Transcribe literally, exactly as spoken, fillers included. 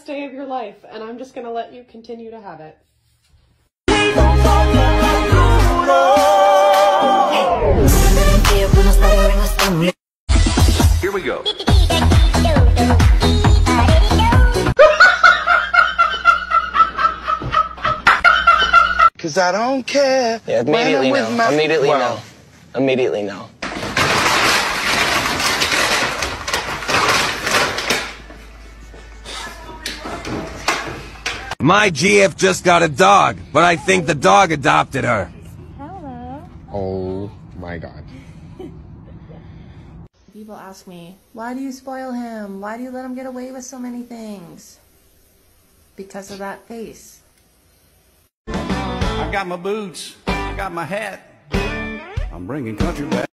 best day of your life, and I'm just gonna let you continue to have it. Here we go. Cause I don't care. Yeah, immediately no. My... Immediately wow. no. Immediately no. My G F just got a dog, but I think the dog adopted her. Hello. Oh my god. People ask me, why do you spoil him? Why do you let him get away with so many things? Because of that face. I got my boots, I got my hat, I'm bringing country back.